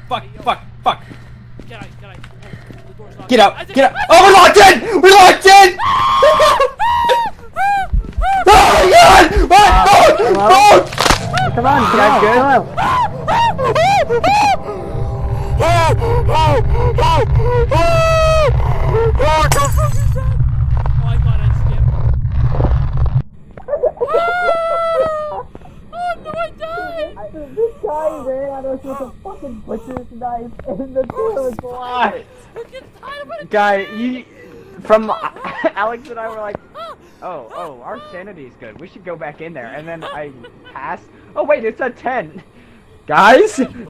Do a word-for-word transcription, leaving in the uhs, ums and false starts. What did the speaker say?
fuck, fuck, fuck. Get out, get out. The door's locked. Get out, get out. Oh, we're locked in! We're locked in! Oh my god! What? Oh, oh! Come on, come on, come on. Oh, I thought I'd skip. Oh no, I died! This guy ran at us with a fucking butcher's knife and the door was locked. Look at I'm gonna Guy, you from Alex and I were like, oh, oh, our sanity's good. We should go back in there. And then I passed. Oh wait, it's a ten. Guys.